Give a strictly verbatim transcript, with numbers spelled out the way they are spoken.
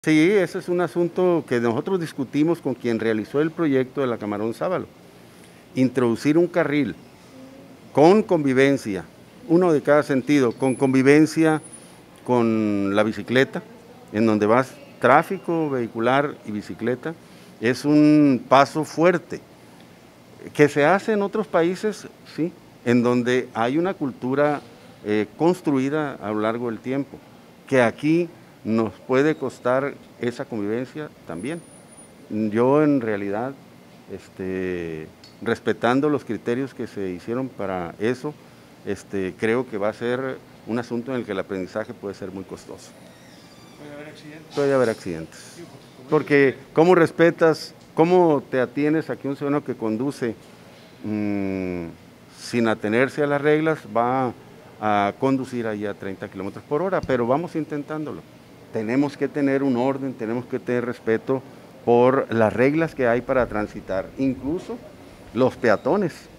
Sí, ese es un asunto que nosotros discutimos con quien realizó el proyecto de la Camarón Sábalo. Introducir un carril con convivencia, uno de cada sentido, con convivencia con la bicicleta, en donde vas tráfico vehicular y bicicleta, es un paso fuerte, que se hace en otros países, sí, en donde hay una cultura eh, construida a lo largo del tiempo, que aquí nos puede costar esa convivencia también. Yo en realidad, este, respetando los criterios que se hicieron para eso, este, creo que va a ser un asunto en el que el aprendizaje puede ser muy costoso. ¿Puede haber accidentes? Puede haber accidentes. Porque ¿cómo respetas, cómo te atienes a que un ciudadano que conduce mmm, sin atenerse a las reglas va a conducir ahí a treinta kilómetros por hora? Pero vamos intentándolo. Tenemos que tener un orden, tenemos que tener respeto por las reglas que hay para transitar, incluso los peatones.